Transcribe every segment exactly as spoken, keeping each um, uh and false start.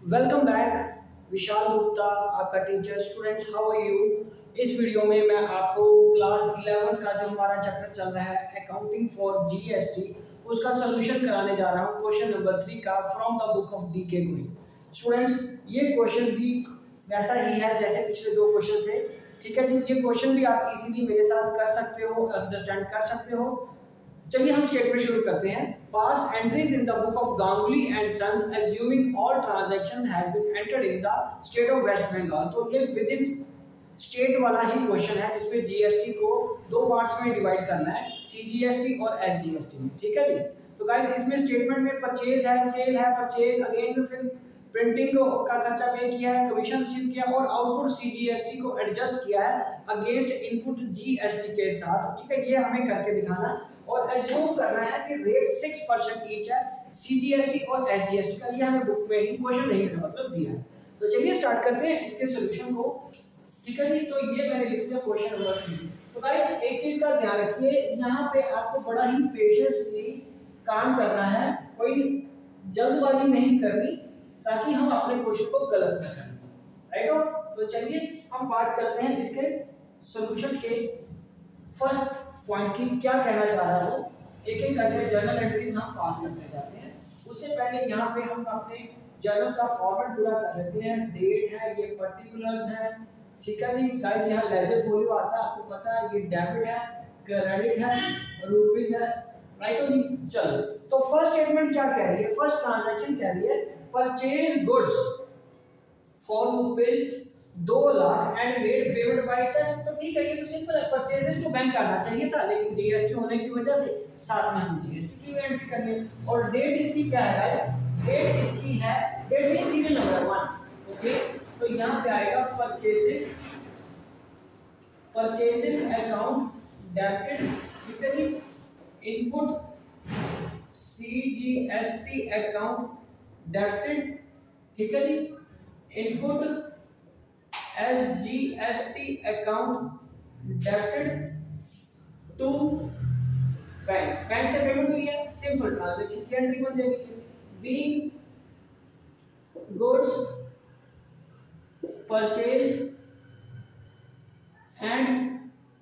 Welcome back. Vishal Gupta आपका teacher. Students, how are you. इस वीडियो में मैं आपको क्लास इलेवन का जो हमारा चैप्टर चल रहा है अकाउंटिंग फॉर जीएसटी उसका सोल्यूशन कराने जा रहा हूँ। क्वेश्चन नंबर थ्री का from the book of D K Gohil. Students, ये क्वेश्चन भी वैसा ही है जैसे पिछले दो क्वेश्चन थे। ठीक है जी, ये क्वेश्चन भी आप इजीली मेरे साथ कर सकते हो, अंडरस्टैंड कर सकते हो। चलिए हम स्टेटमेंट शुरू करते हैं। Pass entries in the book of Ganguly and sons assuming all transactions has been entered in the state of West Bengal. तो ये विद इन स्टेट वाला ही क्वेश्चन है जिसमें जीएसटी को दो पार्ट्स में डिवाइड करना है, सीजीएसटी और एसजीएसटी में। ठीक है जी। तो गाइस इसमें स्टेटमेंट में परचेज है, सेल है, परचेज अगेन फिर प्रिंटिंग का खर्चा पे किया है, कमीशन रिसीव किया और आउटपुट सीजीएसटी को एडजस्ट किया है अगेंस्ट इनपुट जीएसटी के साथ। ठीक है, ये हमें करके दिखाना और एज्यूम करना है कि रेट सिक्स परसेंट ईच है सीजीएसटी और एसजीएसटी का। ये हमें बुक में ही क्वेश्चन नहीं है मतलब दिया है। तो चलिए स्टार्ट करते हैं इसके सॉल्यूशन को। ठीक है जी, तो ये मैंने लिख दिया क्वेश्चन नंबर थ्री। तो गाइस एक चीज का ध्यान रखिए, यहाँ पे आपको बड़ा ही पेशेंसली काम करना है, कोई जल्दबाजी नहीं करनी ताकि हम अपने क्वेश्चन को गलत न करें। राइट हो? तो चलिए हम बात करते हैं इसके सॉल्यूशन के फर्स्ट पॉइंट की, क्या कहना चाह रहा हूँ। एक एक करके जर्नल एंट्रीज हम पास करते जाते हैं। उससे पहले यहाँ पे हम अपने जर्नल का फॉर्मेट पूरा कर लेते हैं। डेट है, ये पर्टिकुलर्स है। ठीक है जी गाइस, यहाँ लेजर फोलियो आता है, आपको पता है। ये डेबिट है, क्रेडिट है, रुपीस है। राइट हो जी। चलो, तो फर्स्ट स्टेटमेंट क्या कह रही है, फर्स्ट ट्रांजैक्शन कह रही है परचेज गुड्स फॉर रुपीस दो lakh and made payment by cheque. तो ठीक है, ये तो सिंपल है, परचेजेस जो बैंक करना चाहिए था लेकिन जीएसटी होने की वजह से साथ में हम जीएसटी की एंट्री कर लिए। और डेट इसकी क्या है गाइस, डेट इसकी है, date means serial number one. Okay, तो यहाँ पे आएगा परचेजेस, परचेजेस अकाउंट डेबिटेड। ठीक है जी, इनपुट सीजीएसटी अकाउंट डेबिटेड। ठीक है जी, input SGST account debited to bank. Bank से पेमेंट हुई है, सिंपल ट्रांजैक्शन की एंट्री बन जाएगी। Being goods purchase and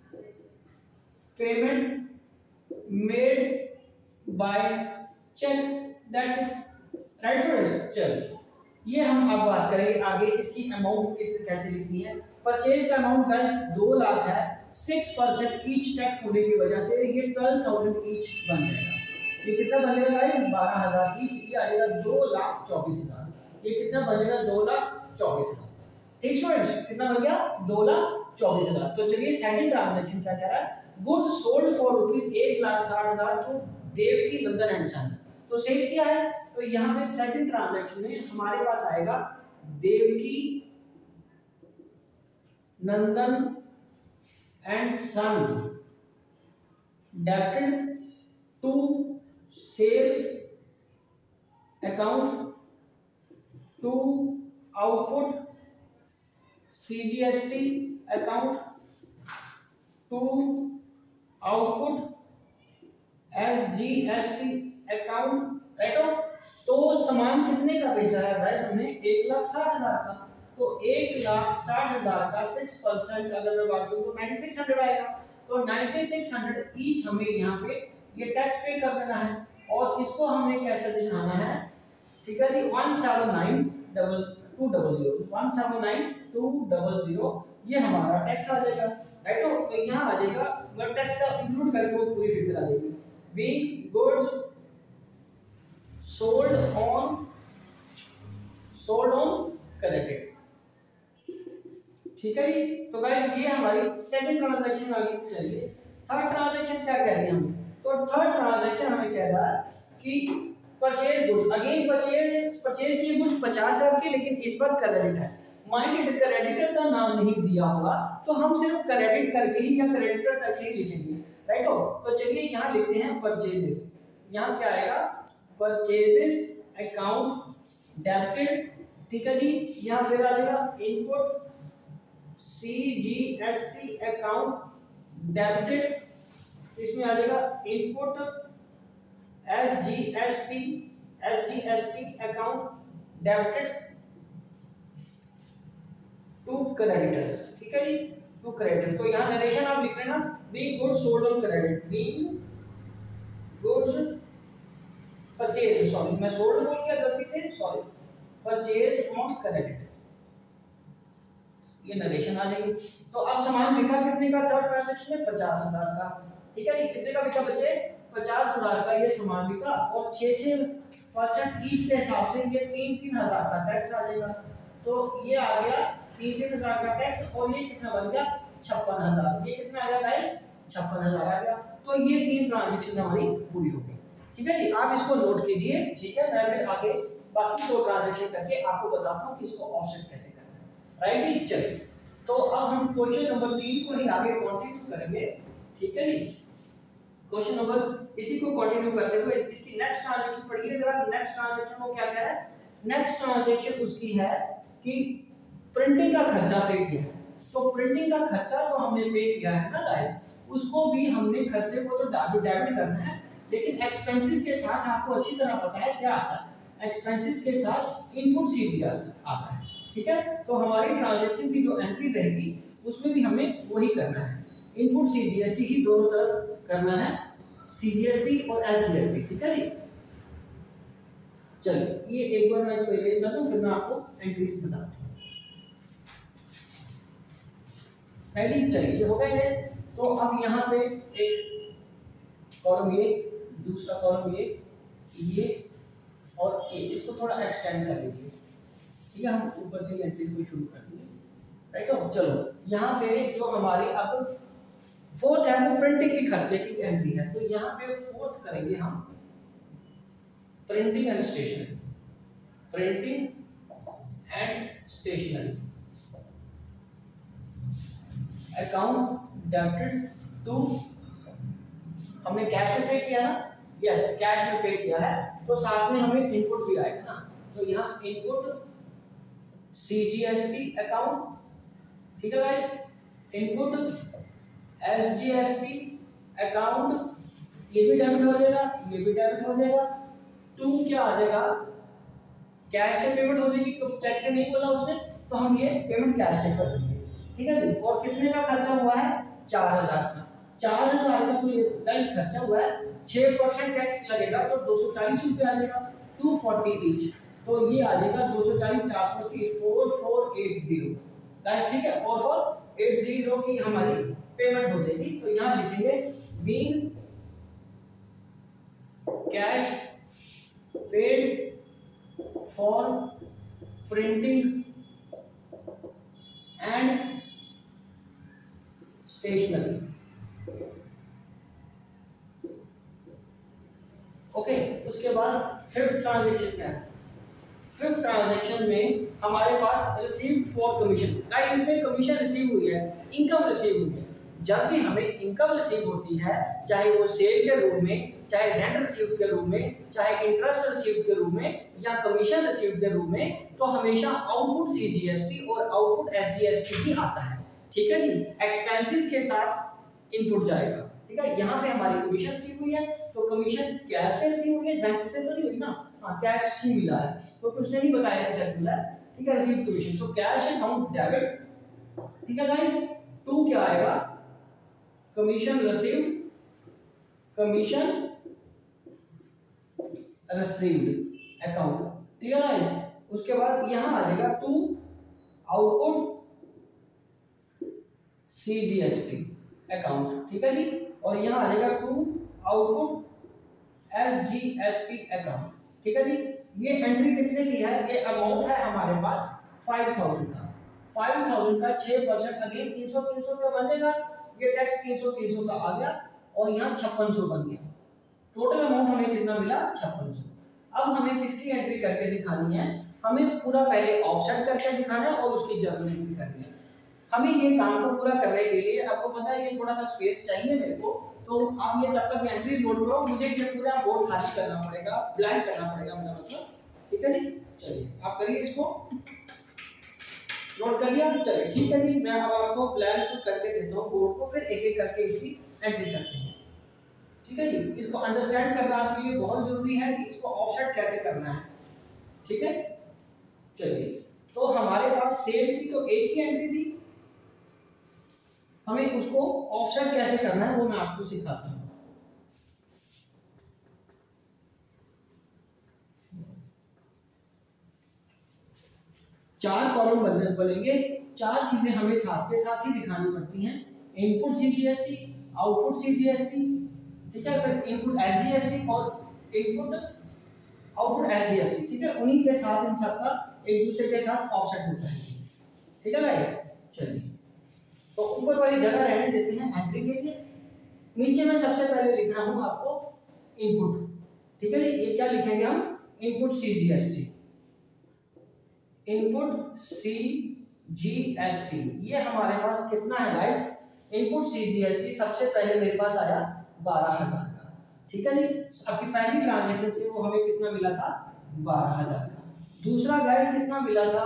payment made by cheque, that's it. Right students, चलिए ये हम अब बात करेंगे आगे इसकी अमाउंट कैसे लिखनी है। परचेज का अमाउंट गाइस दो लाख है, सिक्स परसेंट ईच टैक्स होने की वजह से ये ट्वेल्व थाउजेंड ईच बन जाएगा। ये कितना बनेगा गाइस, बारह हजार ईच। ये आ जाएगा दो लाख चौबीस हजार। ये कितना बनेगा, दो लाख चौबीस हजार। ठीक स्टूडेंट्स, कितना बन गया, दो लाख चौबीस हजार। तो चलिए सेकंड ट्रांजैक्शन क्या कह रहा है, गुड्स सोल्ड फॉर रुपीस एक लाख साठ हजार to Devaki Nandan and sons. तो सेल किया है, तो यहाँ पे सेकंड ट्रांजैक्शन में हमारे पास आएगा Devaki Nandan and sons debited to sales account to output CGST account to output SGST account. Right हो? तो सामान कितने का बेचा है गाइस हमने, एक लाख साठ हजार का। तो एक लाख साठ हजार का सिक्स परसेंट अगर मैं बात करूं तो नाइन्टी सिक्स हंड्रेड आएगा। तो नाइन्टी सिक्स हंड्रेड ईच हमें यहाँ पे ये टैक्स पे कर देना है और इसको हमने कैसे दिखाना है। ठीक है जी, one seven nine double two double zero, one seven nine two double zero ये हमारा टैक्स आ जाएगा। राइट हो? तो यहाँ आ जाएगा बट टैक्स का इंक्लूड करके वो पूरी फिगर आ जाएगी। Being goods sold on sold on credited। ठीक है जी। तो गाइस ये हमारी सेकंड ट्रांजैक्शन आ गई। चलिए थर्ड ट्रांजैक्शन क्या कह रही है हम, तो थर्ड ट्रांजैक्शन हमें कह रहा है कि purchase goods, again purchase purchase की गुड्स पचास हजार की, लेकिन इस बार क्रेडिट है। माइंड क्रेडिटर का नाम नहीं दिया होगा तो हम सिर्फ क्रेडिट करके ही या क्रेडिटर करके ही लिखेंगे। राइट हो? तो चलिए यहाँ लिखते हैं परचेजेस। यहाँ क्या आएगा, परचेजेस अकाउंट डेबिटेड। ठीक है जी, यहाँ फिर आ जाएगा इनपुट सीजीएसटी अकाउंट डेबिटेड, इसमें आ जाएगा input SGST SGST account debited, to creditors, ठीक है जी, टू क्रेडिटर्स। तो यहाँ नरेशन आप लिख लेना, be goods sold on credit, be goods purchase, sorry मैं सोल्ड बोल गया गलती से, सॉरी, परचेज ऑन क्रेडिट, ये नरेशन आ जाएगी। तो अब सामान बिका कितने का थर्ड ट्रांजैक्शन में, पचास हजार का, ठीक है, ये कितने का बिका बच्चे, पचास हजार का ये सामान बिका, और छह छह परसेंट ईच के हिसाब से ये तीन तीन हजार का टैक्स आ जाएगा। तो ये आ गया तीन तीन हजार का टैक्स, और ये कितना बन गया, छप्पन हजार, ये कितना आ गया गाइस, छप्पन हजार आ गया। तो ये तीन ट्रांजैक्शन हमारी पूरी हो गई, ठीक है जी, आप इसको नोट कीजिए, ठीक है, मैं फिर आगे बाकी दो ट्रांजैक्शन करके आपको बताता हूँ कि इसको ऑफसेट कैसे करना है, राइट जी। चलिए, तो अब हम क्वेश्चन नंबर तीन को ही आगे कंटिन्यू करेंगे, ठीक है जी। क्वेश्चन नंबर इसी को कंटिन्यू करते हुए इसकी नेक्स्ट ट्रांजैक्शन पढ़िए जरा। नेक्स्ट ट्रांजैक्शन वो क्या कह रहा है, नेक्स्ट ट्रांजैक्शन उसकी है कि प्रिंटिंग का खर्चा पे किया है। तो प्रिंटिंग का खर्चा जो हमने पे किया है ना गाइस, उसको भी हमने खर्चे को तो डेबिट करना है, लेकिन एक्सपेंसेस के साथ आपको अच्छी तरह पता है क्या आता है, एक्सपेंसेस के साथ इनपुट सीजीएसटी आता है, ठीक है। तो हमारी ट्रांजैक्शन की जो एंट्री रहेगी उसमें भी हमें वही करना है, इनपुट सीजीएसटी ही दोनों तरफ करना है, सीजीएसटी और एसजीएसटी, ठीक है जी। चलिए, ये एक बार मैं इसको इरेज कर दूं, फिर मैं आपको एंट्रीज बताता हूं, राइट। चलिए, ये हो गया इरेज। तो अब यहाँ पे एक कॉलम ये, दूसरा कॉलम ये, ये और ये, इसको थोड़ा एक्सटेंड कर लीजिए, ठीक है, हम ऊपर से एंट्रीज को शुरू कर देंगे, राइट। हो चलो, यहाँ पे जो हमारी अब फोर्थ है वो प्रिंटिंग की खर्चे की एंट्री है। तो यहाँ पे फोर्थ करेंगे हम printing and stationery, printing and stationery account debited to, हमने कैश में पे किया ना, यस कैश में पे किया है, तो साथ में हमें इनपुट भी आएगा ना, तो यहाँ इनपुट सीजीएसटी अकाउंट, ठीक है गाइस, इनपुट एसजीएसटी अकाउंट, ये भी डेबिट हो जाएगा, ये भी डेबिट हो जाएगा। टू क्या आ जाएगा, कैश से पेमेंट हो जाएगी, क्योंकि चेक से नहीं बोला उसने, तो हम ये पेमेंट कैश से कर देंगे, ठीक है जी। और कितने का खर्चा हुआ है, चार हजार का, चार हजार का तो ये गाइस खर्चा हुआ है, छह परसेंट टैक्स लगेगा तो दो सौ चालीस रुपये आ जाएगा, टू फोर्टी ईच, तो ये आ जाएगा दो सौ चालीस, चार सौ अस्सी, four four eight zero guys, ठीक है, फोर फोर एट जीरो की हमारी पेमेंट हो जाएगी। तो यहाँ लिखेंगे being cash paid for printing and stationery, okay. उसके बाद फिफ्थ ट्रांजैक्शन क्या है, फिफ्थ ट्रांजैक्शन में हमारे पास रिसीव्ड फॉर कमीशन, गाइस इसमें कमीशन रिसीव हुई है, इनकम रिसीव हुई है। जब भी हमें इनकम रिसीव होती है, चाहे वो सेल के रूप में, चाहे रेंट रिसीव के रूप में, चाहे इंटरेस्ट रिसीव के रूप में, या कमीशन रिसीव के रूप में, तो हमेशा आउटपुट सीजीएसटी और आउटपुट एसजीएसटी ही आता है, ठीक है जी। एक्सपेंसेस के साथ इनपुट जाएगा, ठीक है। यहाँ पे हमारी कमीशन रिसीव हुई है, तो कमीशन कैश से रिसीव हुई है, बैंक से तो नहीं हुई ना, हाँ कैश ही मिला है, क्योंकि तो उसने नहीं बताया कि चेक मिला है, ठीक है, रिसीव कमीशन, तो कैश अकाउंट डेबिट, ठीक है गाइस। टू क्या आएगा, commission received, commission received account, ठीक है गाइस। उसके बाद यहां आ जाएगा टू आउटपुट सीजीएसटी अकाउंट, ठीक है जी, और यहां आ जाएगा टू आउटपुट एसजीएसटी अकाउंट, ठीक है जी। ये एंट्री कितने की है, ये अमाउंट है हमारे पास फाइव थाउजेंड का, फाइव थाउजेंड का छह परसेंट, अगेन तीन सौ तीन सौ रुपया बन जाएगा, ये टैक्स तीन सौ तीन सौ का आ गया, और यहाँ छप्पन सौ बन गया, टोटल अमाउंट हमें कितना मिला, छप्पन सौ। अब हमें किसकी एंट्री करके दिखानी है, हमें पूरा पहले ऑफसेट करके दिखाना है और उसकी जर्नल एंट्री करनी है। हमें ये काम को पूरा करने के लिए आपको पता है ये थोड़ा सा स्पेस चाहिए मेरे को, तो आप ये तब तक एंट्री लोड करो, मुझे ये पूरा बोर्ड खाली करना पड़ेगा, ब्लैंक करना पड़ेगा मेरा मतलब, ठीक है जी। चलिए आप करिए, इसको नोट कर लिया, चलिए ठीक है जी। मैं अब आपको ब्लैंक करके देता हूँ बोर्ड को, फिर एक एक करके इसकी एंट्री करते हैं, ठीक है जी। इसको अंडरस्टैंड करना आपके लिए बहुत जरूरी है कि इसको ऑफसेट कैसे करना है, ठीक है। चलिए तो हमारे पास सेल की तो एक ही एंट्री थी, हमें उसको ऑफसेट कैसे करना है वो मैं आपको सिखाता हूं। चार कॉलम बदल बनेंगे, चार चीजें हमें साथ के साथ ही दिखानी पड़ती हैं। इनपुट सीजीएसटी, आउटपुट सीजीएसटी, ठीक है, फिर इनपुट एसजीएसटी और इनपुट आउटपुट एसजीएसटी, ठीक है, उन्हीं के साथ इन सबका एक दूसरे के साथ ऑफसेट होता है, ठीक है गाइस। चलिए तो ऊपर वाली जगह रहने देते हैं एंट्री के लिए। नीचे में सबसे पहले लिख रहा हूं आपको इनपुट, ठीक है जी। ये क्या लिखेंगे हम, input CGST, input C G S T. ये हमारे पास कितना है guys, input C G S T सबसे पहले मेरे पास आया बारह हजार का, ठीक है जी। आपकी पहली ट्रांजैक्शन से वो हमें कितना मिला था, बारह हजार का। दूसरा गाइस कितना मिला था,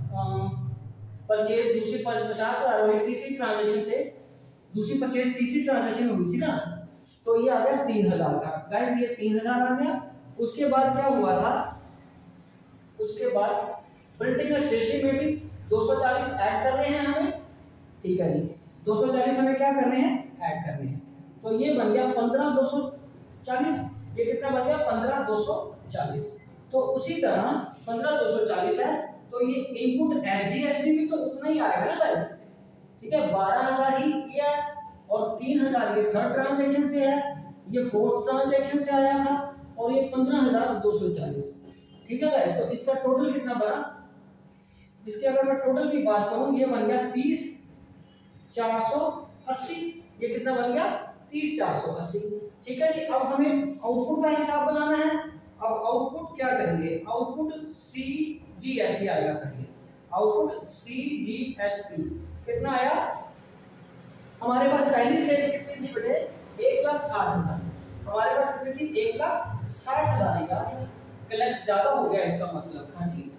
परचेज दूसरी पर पचास हजार वाली तीसरी ट्रांजैक्शन से, दूसरी परचेज तीसरी ट्रांजैक्शन हुई थी ना, तो ये आ गया तीन हजार का गाइस, ये तीन हजार आ गया। उसके बाद क्या हुआ था, उसके बाद प्रिंटिंग और स्टेशनरी में भी दो सौ चालीस ऐड करने हैं हमें, ठीक है जी। दो सौ चालीस हमें क्या करने हैं, ऐड करने हैं। तो ये बन गया पंद्रह दो सौ चालीस, ये कितना बन गया, पंद्रह दो सौ चालीस। तो उसी तरह पंद्रह दो सौ चालीस है, तो ये इनपुट एसजीएसटी भी तो उतना ही आएगा ना गाइस, ठीक है। बारह हजार ही ये है और तीन हजार ये थर्ड ट्रांजैक्शन से है, ये फोर्थ ट्रांजैक्शन से आया था, और ये पंद्रह हजार दो सौ चालीस, ठीक है गाइस। तो इसका टोटल कितना बना, इसके अगर मैं टोटल की बात करूं, ये बन गया तीस चार सौ अस्सी, ये कितना बन गया, तीस चार सौ अस्सी, ठीक है जी। अब हमें आउटपुट का हिसाब बनाना है। अब आउटपुट क्या करेंगे, output C G S T आएगा पहले, output C G S T कितना आया, हमारे पास पहली सेल कितनी थी बेटे, एक लाख साठ हजार, हमारे पास कितनी थी, एक लाख साठ हजार। यार कलेक्ट ज्यादा हो गया इसका मतलब, हाँ जी,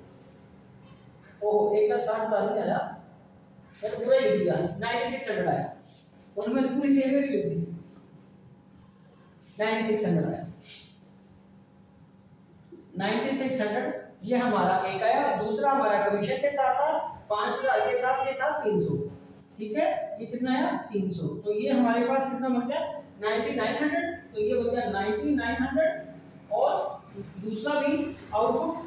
ओह एक लाख साठ हजार नहीं आया, मैंने पूरा लिख दिया, नाइन्टी सिक्स हंड्रेड आया, और मैंने पूरी सेल में लिख दी, नाइन्टी सिक्स हंड्रेड आया, नाइन्टी सिक्स हंड्रेड ये हमारा एक आया। दूसरा हमारा कमीशन के साथ था पांच हजार के साथ, ये था तीन सौ, ठीक है, ये कितना आया तीन सौ। तो ये हमारे पास कितना बन गया, नाइन्टी नाइन हंड्रेड, तो ये बन गया नाइन्टी नाइन हंड्रेड। और दूसरा भी output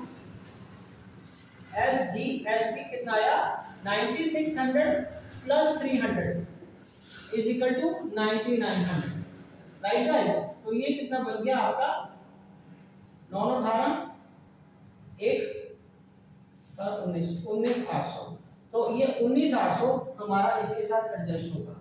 S G S T कितना आया, ninety six hundred plus three hundred is equal to ninety nine hundred, right guys. तो ये कितना बन गया आपका, नौ अठारह एक और उन्नीस, उन्नीस आठ सौ। तो ये उन्नीस आठ सौ हमारा इसके साथ एडजस्ट होगा,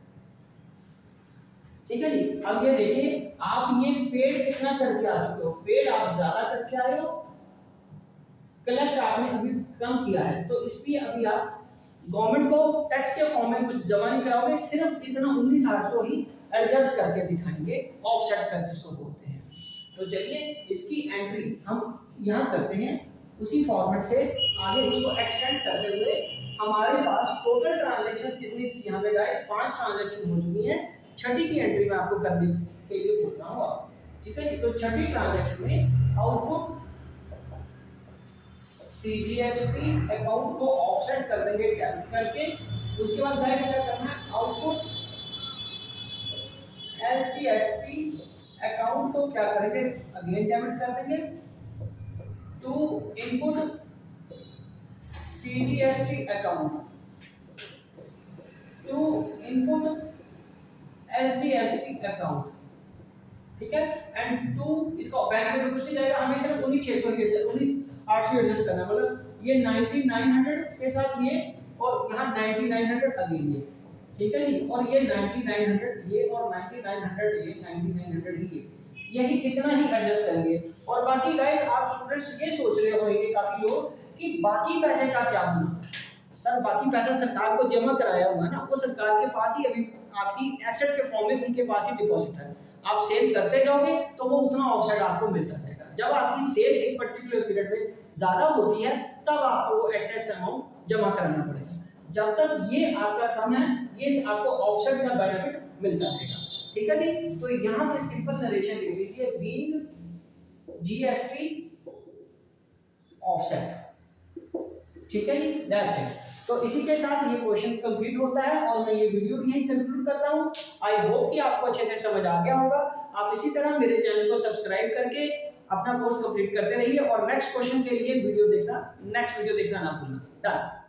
ठीक है जी। अब ये देखिए, आप ये पेड कितना करके आ चुके हो, पेड आप ज्यादा करके आए हो, कलेक्ट आपने अभी कम किया है, तो इसलिए अभी आप गवर्नमेंट को टैक्स के फॉर्म में कुछ जमा नहीं कराओगे, सिर्फ इतना उन्नीस आठ सौ ही एडजस्ट करके दिखाएंगे, ऑफसेट कर जिसको बोलते हैं। तो चलिए इसकी एंट्री हम यहाँ करते हैं, उसी फॉर्मेट से आगे उसको एक्सटेंड करते हुए हमारे पास टोटल ट्रांजैक्शंस कितनी थी यहाँ पे गाइस, पांच ट्रांजैक्शन हो चुकी हैं। छठी की एंट्री में आपको करने के लिए बोल रहा हूँ, ठीक है। तो छठी ट्रांजैक्शन में आउटपुट सीजीएसटी अकाउंट को ऑफसेट कर देंगे डेबिट करके। उसके बाद गाइस क्या करना है, आउटपुट एसजीएसटी अकाउंट को क्या करेंगे, अगेन डेबिट कर देंगे to input CGST account to input SGST account, ठीक है। एंड टू इसका बैंक में तो कुछ नहीं जाएगा, हमें सिर्फ उन्नीस छह सौ उन्नीस आठ सौ एडजस्ट करना, मतलब ये नाइन्टी नाइन हंड्रेड के साथ ये, और यहाँ नाइन्टी नाइन हंड्रेड अगेन ये, ठीक है जी। और ये नाइन्टी नाइन हंड्रेड ये, और नाइन्टी नाइन हंड्रेड ये, नाइन्टी नाइन हंड्रेड ही ये, यही इतना ही एडजस्ट करेंगे। और बाकी गाइस आप स्टूडेंट्स ये सोच रहे होंगे काफी लोग कि बाकी पैसे का क्या होना, सर बाकी पैसा सरकार को जमा कराया हुआ है ना, वो सरकार के पास ही अभी आपकी एसेट के फॉर्म में उनके पास ही डिपॉजिट है, आप सेल करते जाओगे तो वो उतना ऑफसेट आपको मिलता जाएगा। जब आपकी सेल एक पर्टिकुलर पीरियड में ज्यादा होती है तब आपको एक्सेस अमाउंट जमा कराना पड़ेगा, जब तक ये आपका कम है ये आपको ऑफसेट का बेनिफिट मिलता रहेगा, ठीक है जी। तो यहाँ से सिंपल नरेशन लिख लीजिए, बीइंग जीएसटी ऑफसेट, ठीक है जी, दैट्स इट। तो इसी के साथ ये क्वेश्चन कंप्लीट होता है और मैं ये वीडियो भी यहीं कंक्लूड करता हूँ। आई होप कि आपको अच्छे से समझ आ गया होगा। आप इसी तरह मेरे चैनल को सब्सक्राइब करके अपना कोर्स कंप्लीट करते रहिए और नेक्स्ट क्वेश्चन के लिए वीडियो देखना नेक्स्ट वीडियो देखना ना भूलना। डन।